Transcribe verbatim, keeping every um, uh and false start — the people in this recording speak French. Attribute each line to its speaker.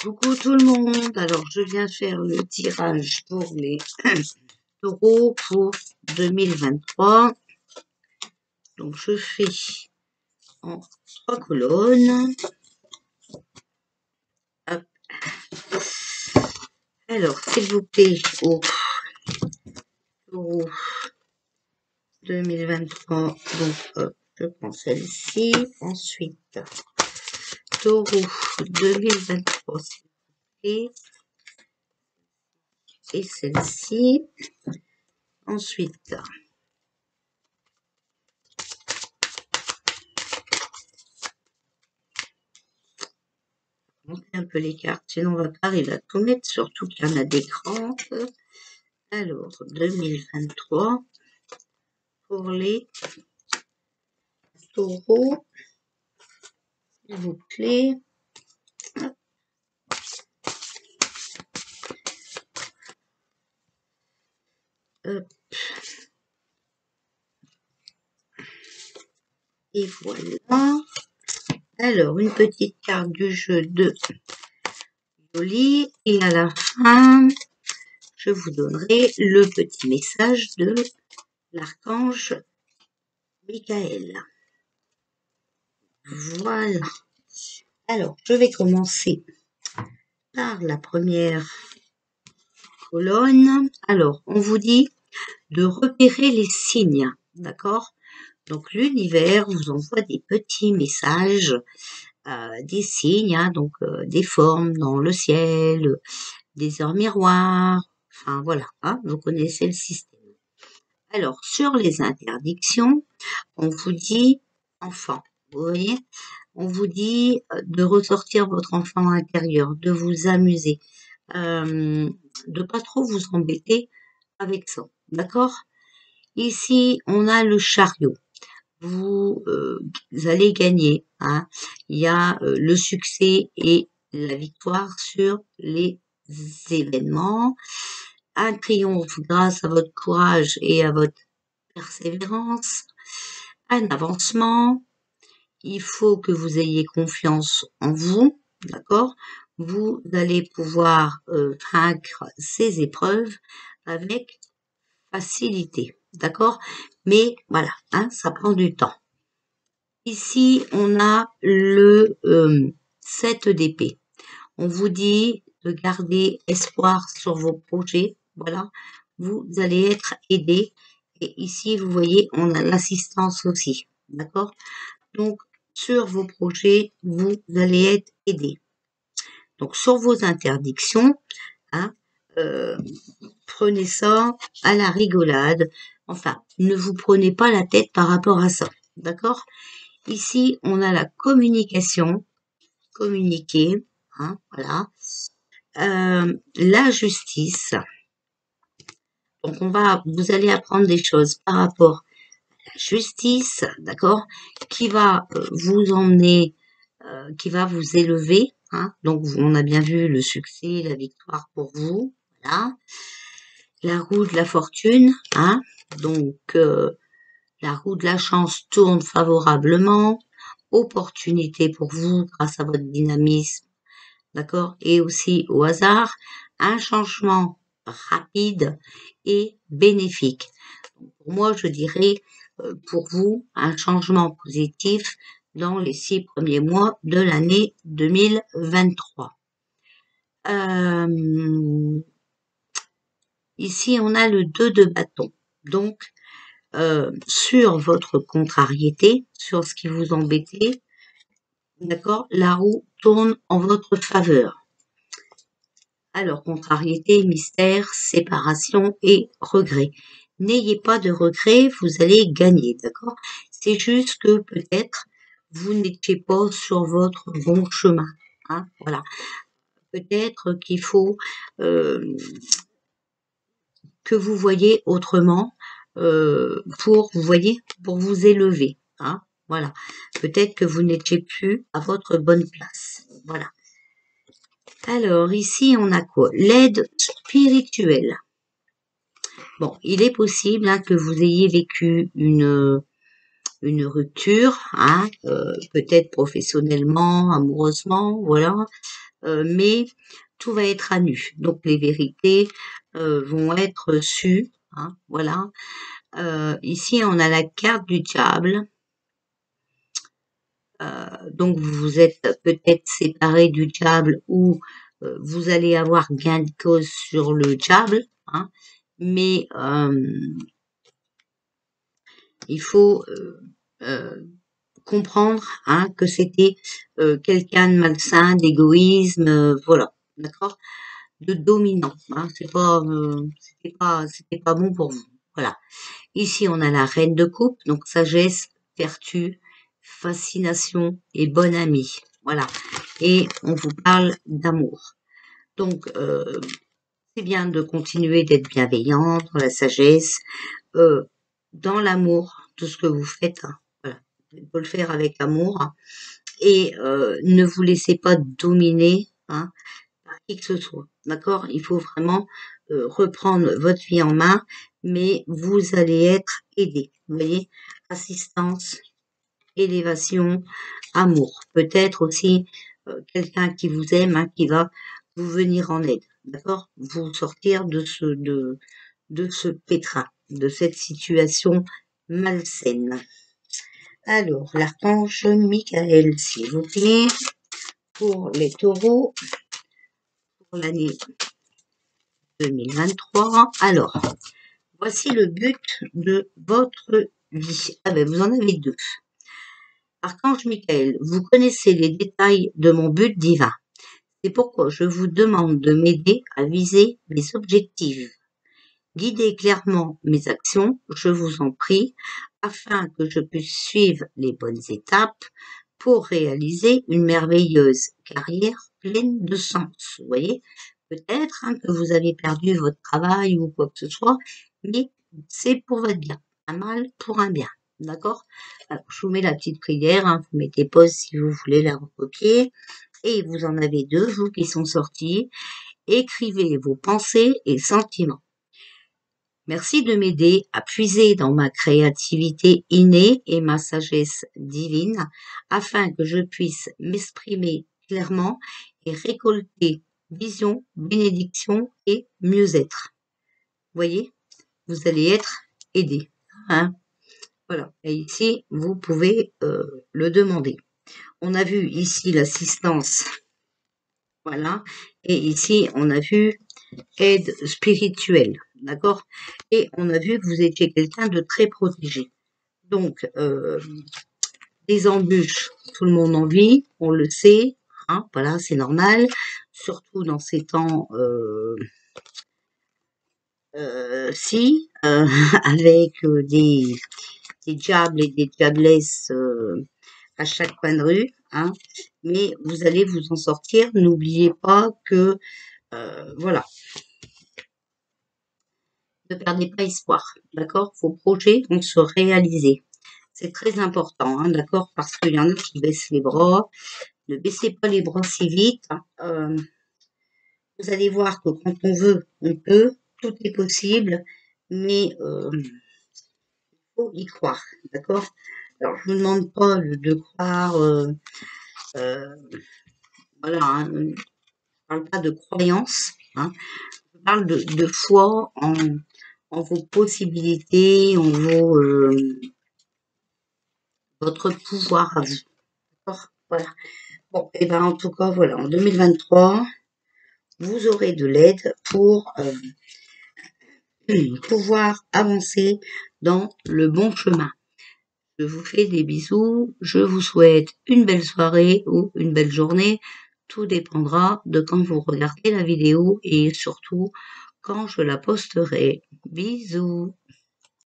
Speaker 1: Coucou tout le monde, alors je viens faire le tirage pour les taureaux pour deux mille vingt-trois. Donc je fais en trois colonnes. Hop. Alors s'il vous plaît, au taureau deux mille vingt-trois, donc hop, je prends celle-ci. Ensuite, taureau deux mille vingt-trois, et, et celle-ci. Ensuite, monter un peu les cartes, sinon on va pas arriver à tout mettre, surtout qu'il y en a des grandes. Alors, deux mille vingt-trois, pour les taureaux, s'il vous plaît. Hop. Et voilà. Alors, une petite carte du jeu de Yoli. Et à la fin, je vous donnerai le petit message de l'archange Michael. Voilà. Alors, je vais commencer par la première colonne. Alors, on vous dit de repérer les signes, d'accord? Donc, l'univers vous envoie des petits messages, euh, des signes, hein, donc euh, des formes dans le ciel, des heures miroirs, enfin voilà, hein, vous connaissez le système. Alors, sur les interdictions, on vous dit enfant, vous voyez, on vous dit de ressortir votre enfant intérieur, de vous amuser, euh, de pas trop vous embêter avec ça, d'accord? Ici, on a le chariot. Vous, euh, vous allez gagner, hein. Il y a euh, le succès et la victoire sur les événements. Un triomphe grâce à votre courage et à votre persévérance. Un avancement. Il faut que vous ayez confiance en vous, d'accord? Vous allez pouvoir euh, vaincre ces épreuves avec facilité, d'accord? Mais voilà, hein, ça prend du temps. Ici, on a le euh, sept d'épée. On vous dit de garder espoir sur vos projets. Voilà, vous allez être aidé. Et ici, vous voyez, on a l'assistance aussi, d'accord? Donc, sur vos projets, vous allez être aidé. Donc, sur vos interdictions, hein, euh, prenez ça à la rigolade. Enfin, ne vous prenez pas la tête par rapport à ça, d'accord? Ici, on a la communication, communiquer, hein, voilà. Euh, la justice. Donc, on va, vous allez apprendre des choses par rapport à la justice, d'accord, qui va euh, vous emmener, euh, qui va vous élever, hein. Donc, on a bien vu le succès, la victoire pour vous, voilà. La roue de la fortune, hein. Donc, euh, la roue de la chance tourne favorablement. Opportunité pour vous grâce à votre dynamisme, d'accord, et aussi au hasard, un changement rapide et bénéfique. Pour moi, je dirais euh, pour vous un changement positif dans les six premiers mois de l'année deux mille vingt-trois. Euh, ici, on a le deux de bâton. Donc, euh, sur votre contrariété, sur ce qui vous embêtait, d'accord, la roue tourne en votre faveur. Alors, contrariété, mystère, séparation et regret. N'ayez pas de regret, vous allez gagner, d'accord? C'est juste que peut-être vous n'étiez pas sur votre bon chemin, hein, voilà. Peut-être qu'il faut euh, que vous voyez autrement euh, pour, vous voyez, pour vous élever, hein, voilà. Peut-être que vous n'étiez plus à votre bonne place, voilà. Alors, ici, on a quoi? L'aide spirituelle. Bon, il est possible hein, que vous ayez vécu une, une rupture, hein, euh, peut-être professionnellement, amoureusement, voilà. euh, mais tout va être à nu. Donc les vérités euh, vont être sues. Hein, voilà. Euh, ici, on a la carte du diable. Euh, donc vous êtes peut-être séparé du diable ou euh, vous allez avoir gain de cause sur le diable. Hein, mais euh, il faut euh, euh, comprendre hein, que c'était euh, quelqu'un de malsain, d'égoïsme, euh, voilà, d'accord, de dominant. Hein, c'est pas, euh, c'était pas, c'était pas bon pour vous. Voilà. Ici, on a la reine de coupe, donc sagesse, vertu, fascination et bonne amie. Voilà. Et on vous parle d'amour. Donc, euh, c'est bien de continuer d'être bienveillant dans la sagesse, euh, dans l'amour, tout ce que vous faites. Hein. Voilà. Il faut le faire avec amour. Hein. Et euh, ne vous laissez pas dominer hein, par qui que ce soit. D'accord? Il faut vraiment euh, reprendre votre vie en main, mais vous allez être aidé. Vous voyez? Assistance, élévation, amour. Peut-être aussi euh, quelqu'un qui vous aime, hein, qui va vous venir en aide. D'accord? Vous sortir de ce, de, de ce pétrin, de cette situation malsaine. Alors, l'archange Michael, s'il vous plaît, pour les taureaux, pour l'année deux mille vingt-trois. Alors, voici le but de votre vie. Ah ben, vous en avez deux. Archange Michael, vous connaissez les détails de mon but divin. C'est pourquoi je vous demande de m'aider à viser mes objectifs. Guidez clairement mes actions, je vous en prie, afin que je puisse suivre les bonnes étapes pour réaliser une merveilleuse carrière pleine de sens. Vous voyez, peut-être hein, que vous avez perdu votre travail ou quoi que ce soit, mais c'est pour votre bien. Un mal pour un bien. D'accord? Alors, je vous mets la petite prière, hein, vous mettez pause si vous voulez la recopier. Et vous en avez deux, vous qui sont sortis. Écrivez vos pensées et sentiments. Merci de m'aider à puiser dans ma créativité innée et ma sagesse divine afin que je puisse m'exprimer clairement et récolter vision, bénédiction et mieux-être. Vous voyez, vous allez être aidé. Hein? Voilà. Et ici, vous pouvez euh, le demander. On a vu ici l'assistance. Voilà. Et ici, on a vu aide spirituelle. D'accord? Et on a vu que vous étiez quelqu'un de très protégé. Donc, euh, des embûches, tout le monde en vit, on le sait. Hein, voilà, c'est normal. Surtout dans ces temps... Euh, euh, si, euh, avec euh, des, des diables et des diablesses euh, à chaque coin de rue, hein, mais vous allez vous en sortir. N'oubliez pas que, euh, voilà, ne perdez pas espoir, d'accord? Vos projets vont se réaliser. C'est très important, hein, d'accord? Parce qu'il y en a qui baissent les bras. Ne baissez pas les bras si vite. Hein. Euh, vous allez voir que quand on veut, on peut. Tout est possible, mais euh, faut y croire, d'accord? Alors, je vous demande pas de, de croire, euh, euh, voilà, hein, je parle pas de croyance, hein, je parle de, de foi en, en vos possibilités, en vos, euh, votre pouvoir à vous, d'accord? Voilà. Bon, et ben en tout cas, voilà, en deux mille vingt-trois, vous aurez de l'aide pour euh, pouvoir avancer dans le bon chemin. Je vous fais des bisous, je vous souhaite une belle soirée ou une belle journée. Tout dépendra de quand vous regardez la vidéo et surtout quand je la posterai. Bisous!